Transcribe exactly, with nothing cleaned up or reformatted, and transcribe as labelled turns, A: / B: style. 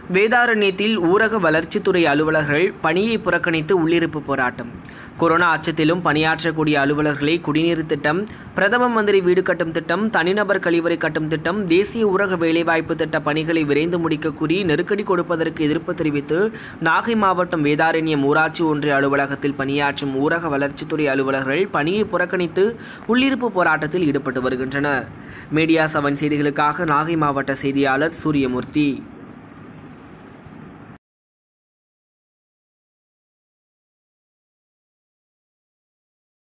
A: வேதாரண்யத்தில் ஊரக வளர்ச்சித்துறை அலுவலர்கள் பணியை புறக்கணித்து உள்ளிருப்பு போராட்டம். கொரோனா அச்சத்திலும் பணியாற்றக்கூடிய அலுவலர்களை குடிநீர் திட்டம், பிரதம மந்திரி வீடு கட்டும் திட்டம், தனிநபர் கழிவறை கட்டும் திட்டம், தேசிய ஊரக வேலைவாய்ப்பு திட்ட பணிகளை விரைந்து முடிக்க கூறி நெருக்கடி கொடுப்பதற்கு எதிர்ப்பு தெரிவித்து நாகை மாவட்டம் வேதாரண்யம் ஊராட்சி ஒன்றிய அலுவலகத்தில் பணியாற்றும் ஊரக வளர்ச்சித்துறை அலுவலர்கள் பணியை புறக்கணித்து உள்ளிருப்பு போராட்டத்தில் ஈடுபட்டு வருகின்றனர். மீடியா செவன் செய்திகளுக்காக நாகை மாவட்ட செய்தியாளர் சூரியமூர்த்தி.